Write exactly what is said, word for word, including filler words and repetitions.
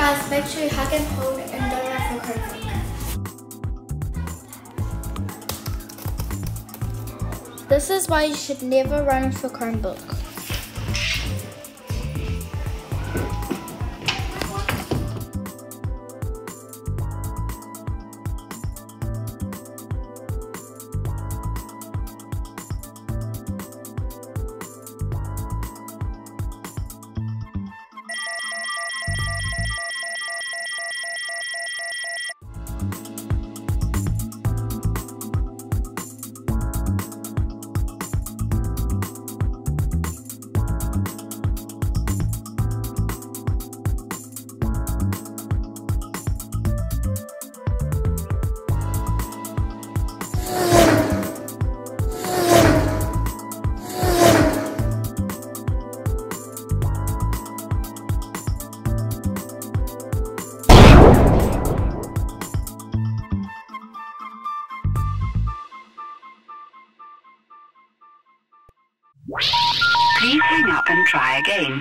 guys, make sure you hug and hold and don't run for Chromebook. This is why you should never run for Chromebook. Please hang up and try again.